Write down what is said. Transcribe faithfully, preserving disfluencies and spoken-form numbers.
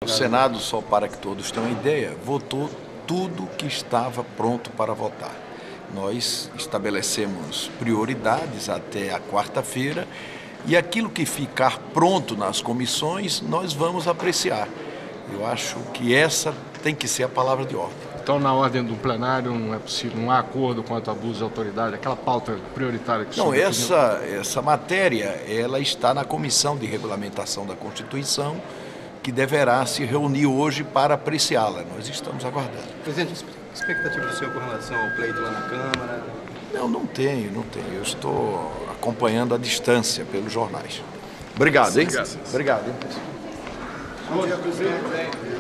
O Senado, só para que todos tenham uma ideia, votou tudo que estava pronto para votar. Nós estabelecemos prioridades até a quarta-feira e aquilo que ficar pronto nas comissões nós vamos apreciar. Eu acho que essa tem que ser a palavra de ordem. Então, na ordem do plenário, não é possível, não há acordo quanto ao abuso de autoridade, aquela pauta prioritária que o senhor... Não, essa, essa matéria, ela está na Comissão de Regulamentação da Constituição, que deverá se reunir hoje para apreciá-la. Nós estamos aguardando. Presidente, expectativa do senhor com relação ao pleito lá na Câmara? Não, não tenho, não tenho. Eu estou acompanhando à distância pelos jornais. Obrigado, hein? Obrigado, hein, pessoal. Bom dia, presidente.